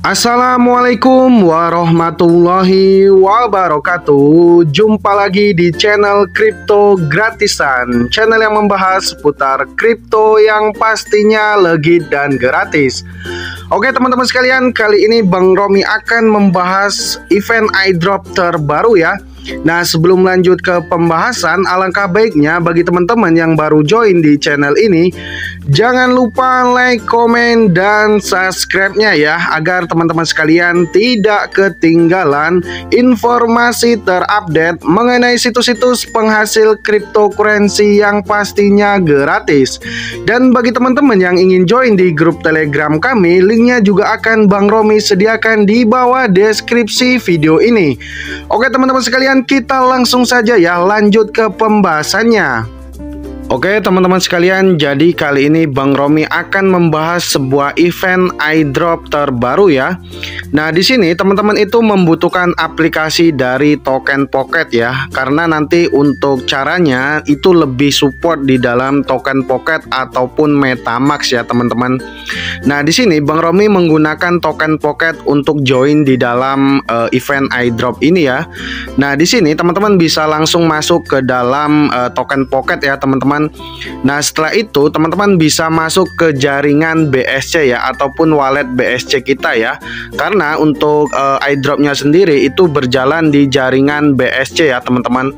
Assalamualaikum warahmatullahi wabarakatuh. Jumpa lagi di channel Kripto Gratisan, channel yang membahas seputar kripto yang pastinya legit dan gratis. Oke teman-teman sekalian, kali ini Bang Romi akan membahas event airdrop terbaru ya. Nah, sebelum lanjut ke pembahasan, alangkah baiknya bagi teman-teman yang baru join di channel ini, jangan lupa like, komen, dan subscribe-nya ya, agar teman-teman sekalian tidak ketinggalan informasi terupdate mengenai situs-situs penghasil cryptocurrency yang pastinya gratis. Dan bagi teman-teman yang ingin join di grup Telegram kami, linknya juga akan Bang Romi sediakan di bawah deskripsi video ini. Oke teman-teman sekalian, kita langsung saja ya lanjut ke pembahasannya. Oke teman-teman sekalian, jadi kali ini Bang Romi akan membahas sebuah event airdrop terbaru ya. Nah di sini teman-teman itu membutuhkan aplikasi dari Token Pocket ya, karena nanti untuk caranya itu lebih support di dalam Token Pocket ataupun MetaMask ya teman-teman. Nah di sini Bang Romi menggunakan Token Pocket untuk join di dalam event airdrop ini ya. Nah di sini teman-teman bisa langsung masuk ke dalam Token Pocket ya teman-teman. Nah setelah itu teman-teman bisa masuk ke jaringan BSC ya, ataupun wallet BSC kita ya, karena untuk airdropnya sendiri itu berjalan di jaringan BSC ya teman-teman.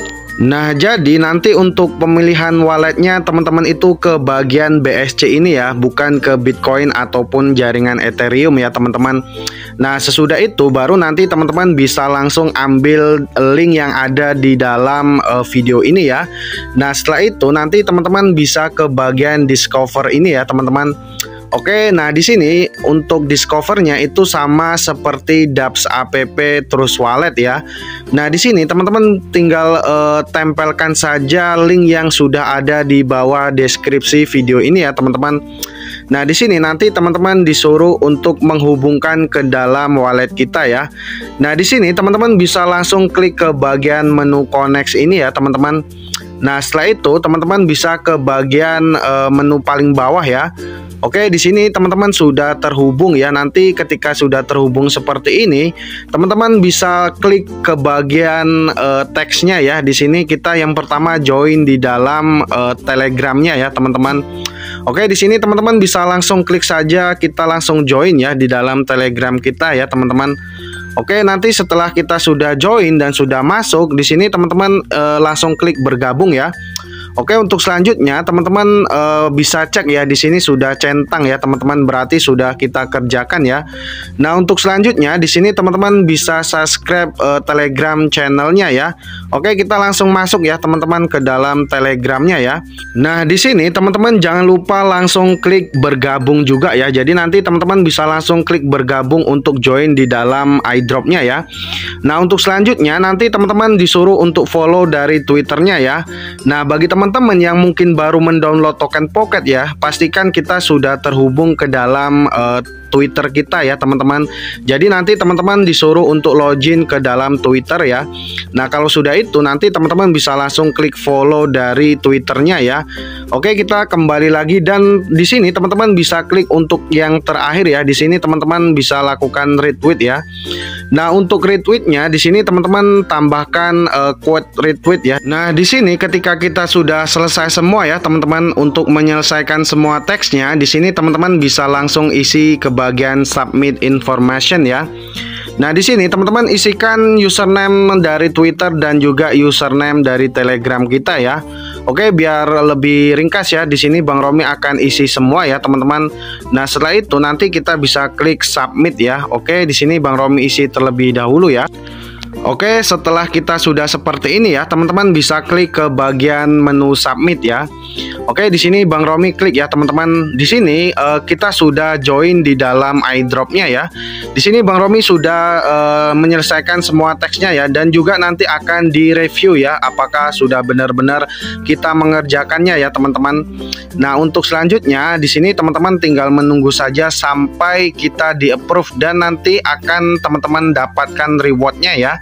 Nah jadi nanti untuk pemilihan walletnya teman-teman itu ke bagian BSC ini ya, bukan ke Bitcoin ataupun jaringan Ethereum ya teman-teman. Nah sesudah itu baru nanti teman-teman bisa langsung ambil link yang ada di dalam video ini ya. Nah setelah itu nanti teman-teman bisa ke bagian discover ini ya teman-teman. Oke, nah di sini untuk discovernya itu sama seperti Dapps app terus wallet ya. Nah di sini teman-teman tinggal tempelkan saja link yang sudah ada di bawah deskripsi video ini ya teman-teman. Nah di sini nanti teman-teman disuruh untuk menghubungkan ke dalam wallet kita ya. Nah di sini teman-teman bisa langsung klik ke bagian menu connect ini ya teman-teman. Nah setelah itu teman-teman bisa ke bagian menu paling bawah ya. Oke, di sini teman-teman sudah terhubung ya. Nanti ketika sudah terhubung seperti ini, teman-teman bisa klik ke bagian teksnya ya. Di sini kita yang pertama join di dalam Telegramnya ya, teman-teman. Oke, di sini teman-teman bisa langsung klik saja, kita langsung join ya di dalam Telegram kita ya, teman-teman. Oke, nanti setelah kita sudah join dan sudah masuk, di sini teman-teman langsung klik bergabung ya. Oke, untuk selanjutnya teman-teman bisa cek ya, di sini sudah centang ya teman-teman, berarti sudah kita kerjakan ya. Nah untuk selanjutnya di sini teman-teman bisa subscribe Telegram channelnya ya. Oke, kita langsung masuk ya teman-teman ke dalam Telegramnya ya. Nah di sini teman-teman jangan lupa langsung klik bergabung juga ya. Jadi nanti teman-teman bisa langsung klik bergabung untuk join di dalam airdropnya ya. Nah untuk selanjutnya nanti teman-teman disuruh untuk follow dari Twitternya ya. Nah bagi teman-teman yang mungkin baru mendownload Token Pocket ya, pastikan kita sudah terhubung ke dalam Twitter kita ya teman-teman. Jadi nanti teman-teman disuruh untuk login ke dalam Twitter ya. Nah kalau sudah itu nanti teman-teman bisa langsung klik follow dari Twitternya ya. Oke, kita kembali lagi dan di sini teman-teman bisa klik untuk yang terakhir ya. Di sini teman-teman bisa lakukan retweet ya. Nah untuk retweetnya di sini teman-teman tambahkan quote retweet ya. Nah di sini ketika kita sudah selesai semua ya teman-teman, untuk menyelesaikan semua teksnya di sini teman-teman bisa langsung isi ke bagian submit information ya. Nah di sini teman-teman isikan username dari Twitter dan juga username dari Telegram kita ya. Oke, biar lebih ringkas ya, di sini Bang Romi akan isi semua ya teman-teman. Nah setelah itu nanti kita bisa klik submit ya. Oke, di sini Bang Romi isi terlebih dahulu ya. Oke, setelah kita sudah seperti ini ya, teman-teman bisa klik ke bagian menu submit ya. Oke, di sini Bang Romi klik ya teman-teman. Di sini kita sudah join di dalam airdropnya ya. Di sini Bang Romi sudah menyelesaikan semua teksnya ya, dan juga nanti akan direview ya apakah sudah benar-benar kita mengerjakannya ya teman-teman. Nah untuk selanjutnya di sini teman-teman tinggal menunggu saja sampai kita di approve, dan nanti akan teman-teman dapatkan rewardnya ya.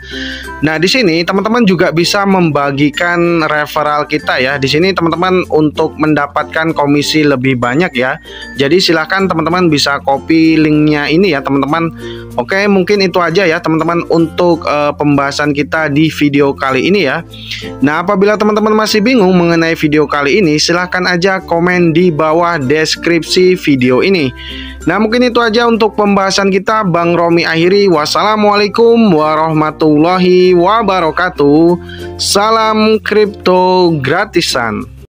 Nah, di sini teman-teman juga bisa membagikan referral kita ya. Di sini teman-teman untuk mendapatkan komisi lebih banyak ya. Jadi silahkan teman-teman bisa copy linknya ini ya teman-teman. Oke, mungkin itu aja ya teman-teman untuk pembahasan kita di video kali ini ya. Nah, apabila teman-teman masih bingung mengenai video kali ini, silahkan aja komen di bawah deskripsi video ini. Nah, mungkin itu aja untuk pembahasan kita. Bang Romi akhiri. Wassalamualaikum warahmatullahi wabarakatuh. Salam kripto gratisan.